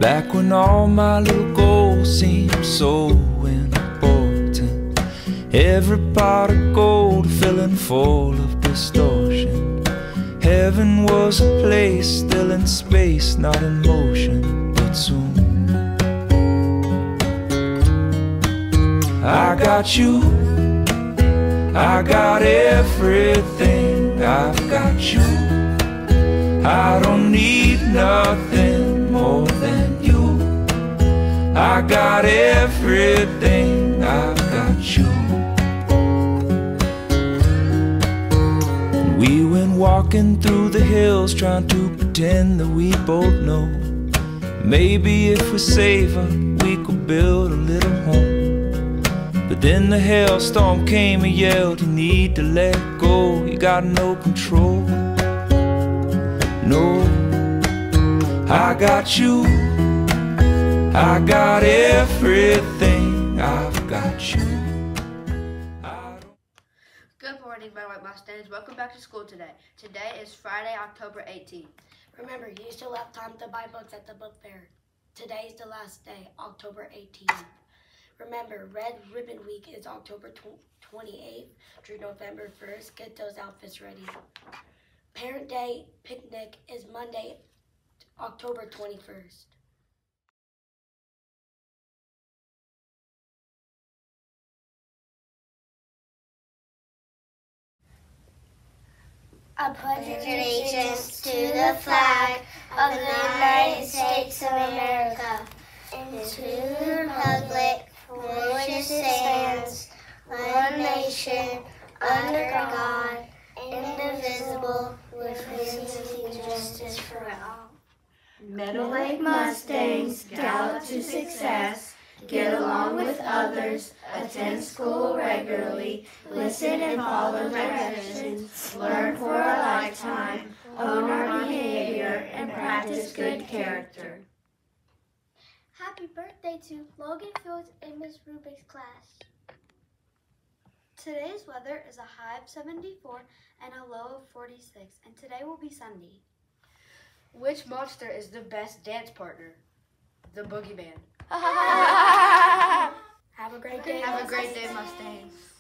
Back when all my little goals seemed so important, every pot of gold filling full of distortion. Heaven was a place still in space, not in motion, but soon I got you, I got everything, I've got you. I don't need nothing more than you. I got everything, I've got you. And we went walking through the hills, trying to pretend that we both know maybe if we save her, we could build a little home. But then the hailstorm came and yelled, you need to let go, you got no control. No, I got you, I got everything, I've got you. Good morning, my White Mustangs. Welcome back to school today. Today is Friday, October 18th. Remember, you still have time to buy books at the book fair. Today is the last day, October 18th. Remember, Red Ribbon Week is October 28th through November 1st. Get those outfits ready. Parent Day picnic is Monday, October 21st. I pledge allegiance to the flag of the United States of America and to the republic for which it stands, one nation, under God, indivisible, with liberty and justice for all. Meadow Lake Mustangs gallop to success, get along with others, attend school regularly, listen and follow directions, learn for a lifetime, own our behavior, and practice good character. Happy birthday to Logan Fields in Miss Rubik's class. Today's weather is a high of 74 and a low of 46, and today will be sunny. Which monster is the best dance partner? The Boogeyman. Have a great day. Have a great day, Mustangs.